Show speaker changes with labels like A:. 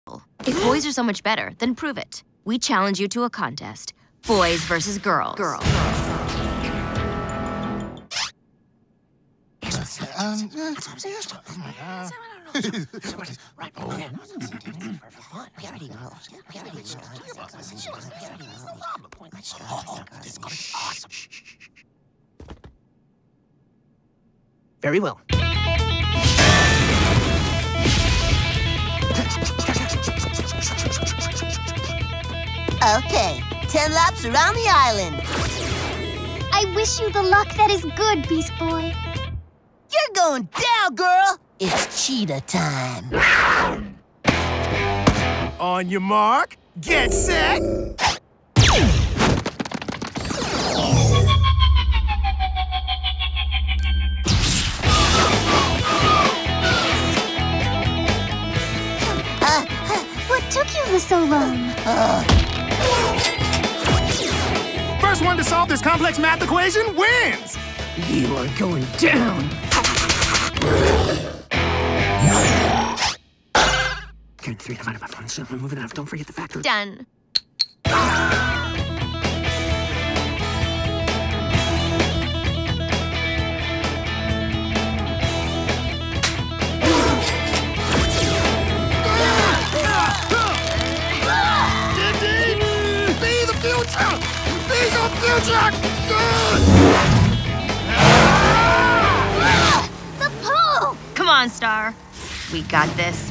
A: If boys are so much better, then prove it. We challenge you to a contest. Boys versus girls.
B: Very well.
C: Okay, 10 laps around the island.
D: I wish you the luck that is good, Beast Boy.
C: You're going down, girl. It's cheetah time.
B: On your mark, get set.
D: What took you so long?
B: First one to solve this complex math equation wins! You are going down! Carry 3 divided by 1, so moving out. Don't forget the factor.
A: Done.
D: The pole!
A: Come on, Star. We got this.